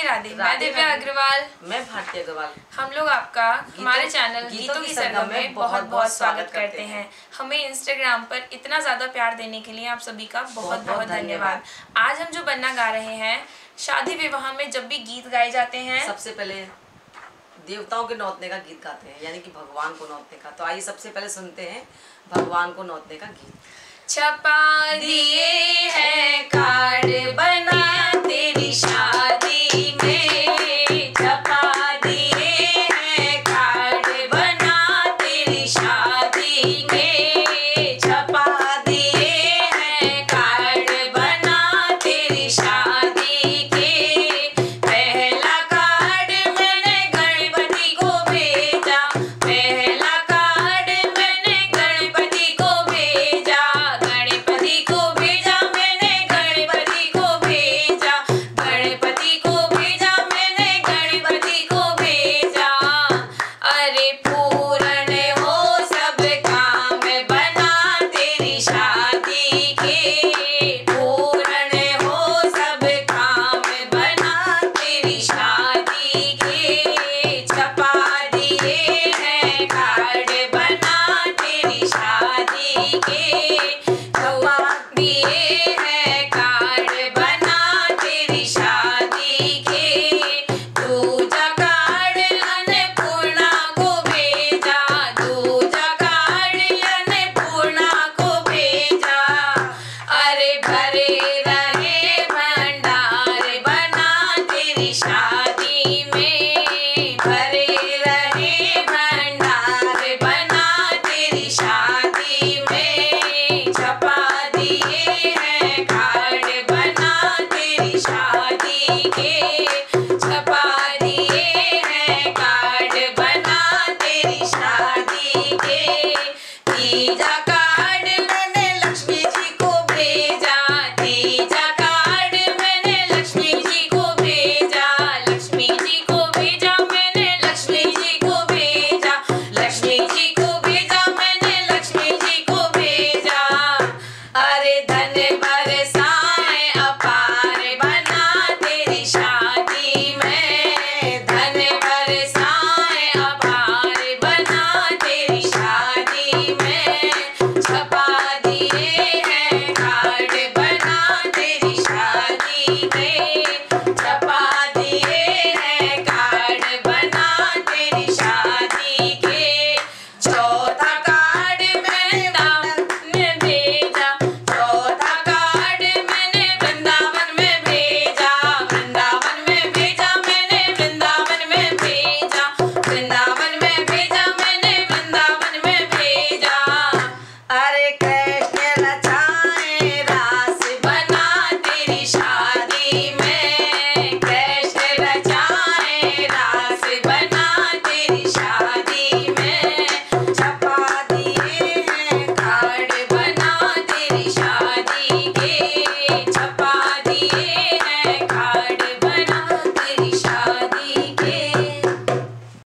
राधे। मैं दिव्या अग्रवाल। मैं भारती अग्रवाल। हम लोग आपका हमारे चैनल गीतों की सरगम में बहुत बहुत स्वागत करते हैं। हमें इंस्टाग्राम पर इतना ज़्यादा प्यार देने के लिए आप सभी का बहुत बहुत धन्यवाद। आज हम जो बन्ना गा रहे हैं, शादी विवाह में जब भी गीत गाए जाते हैं सबसे पहले देवताओं के नौतने का गीत गाते हैं, यानी कि भगवान को नौतने का। तो आइए सबसे पहले सुनते हैं भगवान को नौतने का गीत। छपा दिए हैं कार्ड बना तेरी शादी में, छपा दिए हैं कार्ड बना तेरी शादी में, छपा दिए हैं कार्ड बना तेरी शादी के। पहला कार्ड मैंने गणपति को भेजा, पहला कार्ड मैंने गणपति को भेजा, गणपति को भेजा मैंने गणपति को भेजा, गणपति को भेजा मैंने गणपति को भेजा। अरे पूर्ण हो सब काम बना तेरी शादी के, पूर्ण हो सब काम बना तेरी शादी के। छपा दिए हैं कार्ड बना तेरी शादी के, छपा दिए हैं कार्ड बना तेरी शादी के। दूजा कार्ड अन्नपूर्णा को भेजा, दूजा कार्ड अन्नपूर्णा को भेजा। अरे भरे रहे भंडार बना तेरी शादी में,